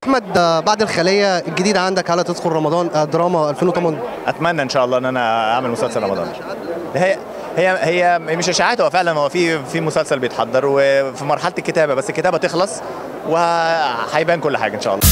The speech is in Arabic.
احمد، بعد الخليه الجديده عندك، هل هتدخل رمضان دراما 2008؟ اتمنى ان شاء الله ان انا اعمل مسلسل رمضان. هي مش اشاعات، هو فعلا هو في مسلسل بيتحضر وفي مرحله الكتابه، بس الكتابه تخلص وهيبان كل حاجه ان شاء الله.